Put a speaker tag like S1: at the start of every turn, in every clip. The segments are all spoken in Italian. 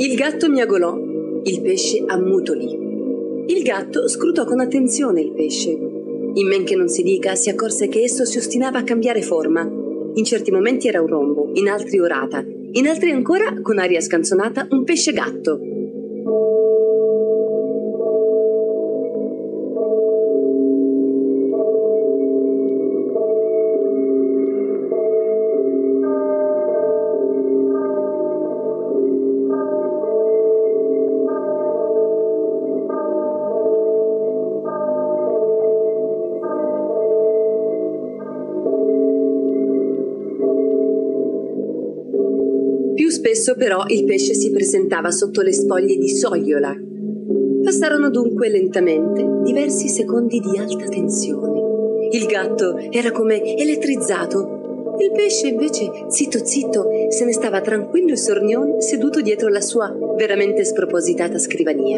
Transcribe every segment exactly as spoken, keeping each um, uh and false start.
S1: Il gatto miagolò, il pesce ammutolì. Il gatto scrutò con attenzione il pesce. In men che non si dica, si accorse che esso si ostinava a cambiare forma. In certi momenti era un rombo, in altri orata, in altri ancora, con aria scanzonata, un pesce gatto. Più spesso però il pesce si presentava sotto le spoglie di Sogliola. Passarono dunque lentamente diversi secondi di alta tensione. Il gatto era come elettrizzato. Il pesce invece, zitto zitto, se ne stava tranquillo e sornione seduto dietro la sua veramente spropositata scrivania.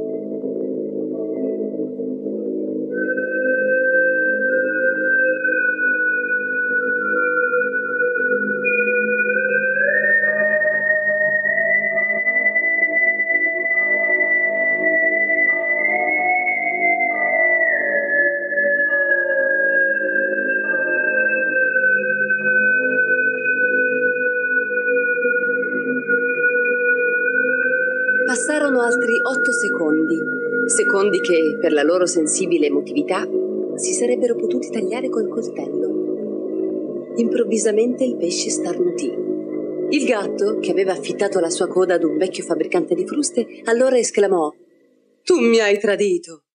S1: Passarono altri otto secondi, secondi che, per la loro sensibile emotività, si sarebbero potuti tagliare col coltello. Improvvisamente il pesce starnutì. Il gatto, che aveva affittato la sua coda ad un vecchio fabbricante di fruste, allora esclamò: «Tu mi hai tradito!»